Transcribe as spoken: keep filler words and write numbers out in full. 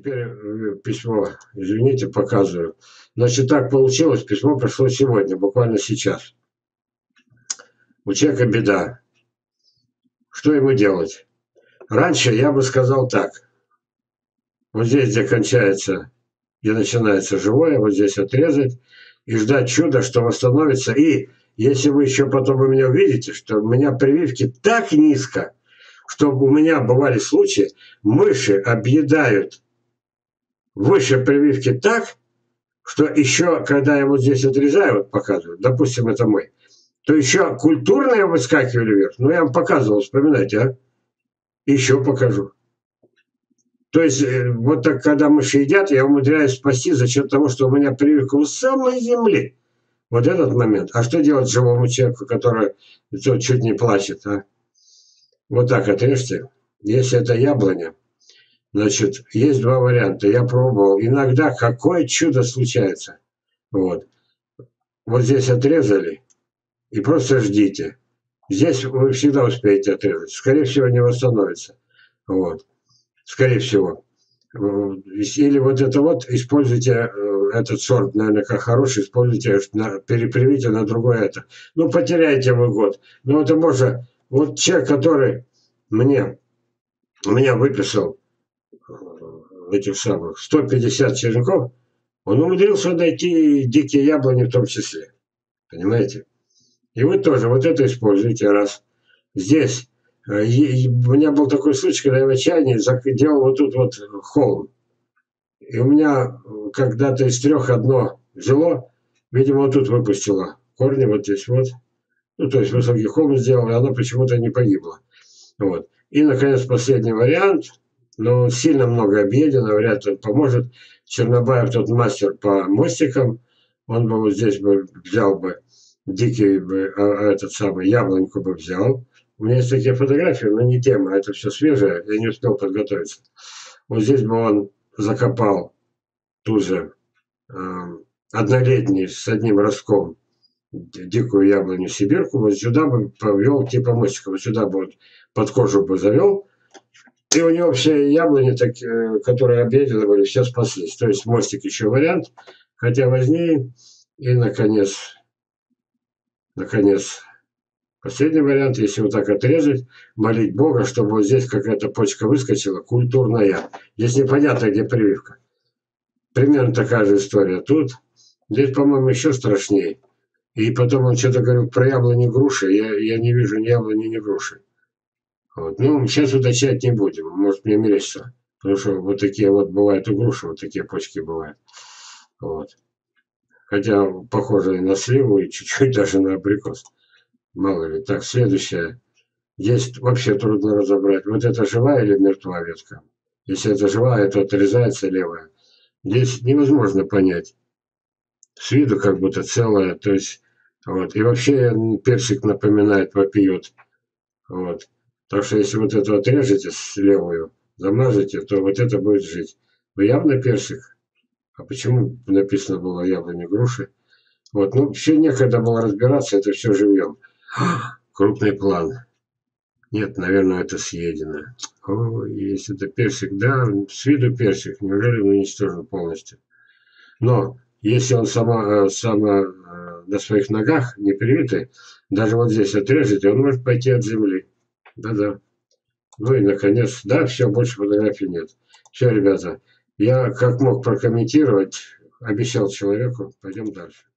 теперь э, письмо, извините, показываю. Значит, так получилось, письмо пришло сегодня, буквально сейчас. У человека беда. Что ему делать? Раньше я бы сказал так. Вот здесь, где кончается, где начинается живое, вот здесь отрезать и ждать чуда, что восстановится. И если вы еще потом у меня увидите, что у меня прививки так низко, что у меня бывали случаи, мыши объедают выше прививки так, что еще, когда я вот здесь отрезаю, вот показываю, допустим, это мой, то еще культурные выскакивали вверх. Ну, я вам показывал, вспоминайте, а? Еще покажу. То есть, вот так, когда мыши едят, я умудряюсь спасти за счет того, что у меня прививка у самой земли. Вот этот момент. А что делать живому человеку, который чуть не плачет, а? Вот так отрежьте. Если это яблоня, значит, есть два варианта. Я пробовал. Иногда какое чудо случается. Вот. Вот здесь отрезали. И просто ждите. Здесь вы всегда успеете отрезать. Скорее всего, не восстановится. Вот. Скорее всего. Или вот это вот, используйте этот сорт, наверное, как хороший, используйте, перепривите на другое это. Ну, потеряете вы год. Но это можно... Вот человек, который мне, меня выписал этих самых сто пятьдесят черенков, он умудрился найти дикие яблони в том числе. Понимаете? И вы тоже вот это используйте раз. Здесь у меня был такой случай, когда я в отчаянии делал вот тут вот холм. И у меня когда-то из трех одно взяло, видимо, вот тут выпустило корни, вот здесь вот. Ну, то есть высокий холм сделал, и оно почему-то не погибло. Вот. И, наконец, последний вариант. Но сильно много объедено, вряд ли он поможет. Чернобаев тот мастер по мостикам. Он бы вот здесь бы взял бы дикий бы, а, этот самый яблоньку бы взял. У меня есть такие фотографии, но не тема, это все свежее, я не успел подготовиться. Вот здесь бы он закопал ту же э, однолетний с одним ростком дикую яблоню сибирку, вот сюда бы повел типа мостика, вот сюда бы вот под кожу бы завел, и у него все яблони, так, которые объедены были, все спаслись. То есть мостик еще вариант, хотя важнее. И, наконец, наконец, последний вариант, если вот так отрезать, молить Бога, чтобы вот здесь какая-то почка выскочила, культурная. Здесь непонятно, где прививка. Примерно такая же история тут. Здесь, по-моему, еще страшнее. И потом он что-то говорил про яблони груши. Я, я не вижу ни яблони, ни груши. Вот. Ну, сейчас уточнять не будем. Может, мне мерещится. Потому что вот такие вот бывают у груши, вот такие почки бывают. Вот. Хотя похоже на сливу и чуть-чуть даже на абрикос. Мало ли. Так, следующее. Здесь вообще трудно разобрать. Вот это живая или мертвая ветка? Если это живая, то отрезается левая. Здесь невозможно понять. С виду как будто целая. То есть, вот. И вообще персик напоминает вопиют. Вот. Так что если вот эту отрежете с левую, замажете, то вот это будет жить. Но явно персик. А почему написано было яблони груши? Вот. Ну, все некогда было разбираться, это все живьем. Крупный план. Нет, наверное, это съедено. О, если это персик, да, с виду персик, неужели он уничтожен полностью? Но если он сама, сама на своих ногах не привитый, даже вот здесь отрежете, он может пойти от земли. Да-да. Ну и, наконец, да, все, больше фотографий нет. Все, ребята, я как мог прокомментировать, обещал человеку, пойдем дальше.